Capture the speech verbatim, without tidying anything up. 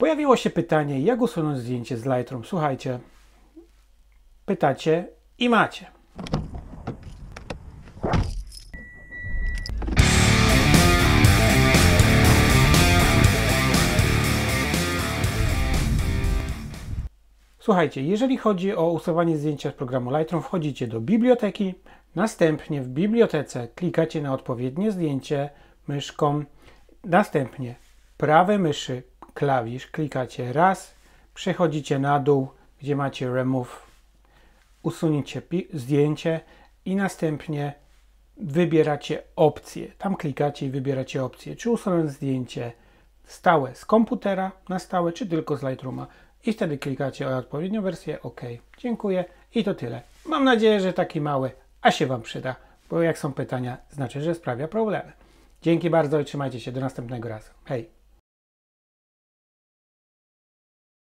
Pojawiło się pytanie, jak usunąć zdjęcie z Lightroom. Słuchajcie, pytacie i macie. Słuchajcie, jeżeli chodzi o usuwanie zdjęcia z programu Lightroom, wchodzicie do biblioteki, następnie w bibliotece klikacie na odpowiednie zdjęcie myszką, następnie prawej myszy klawisz klikacie raz, przechodzicie na dół, gdzie macie Remove, usunięcie zdjęcie i następnie wybieracie opcję. Tam klikacie i wybieracie opcję, czy usunąć zdjęcie stałe z komputera na stałe, czy tylko z Lightrooma. I wtedy klikacie o odpowiednią wersję, OK, dziękuję i to tyle. Mam nadzieję, że taki mały, a się Wam przyda, bo jak są pytania, znaczy, że sprawia problemy. Dzięki bardzo i trzymajcie się, do następnego razu. Hej!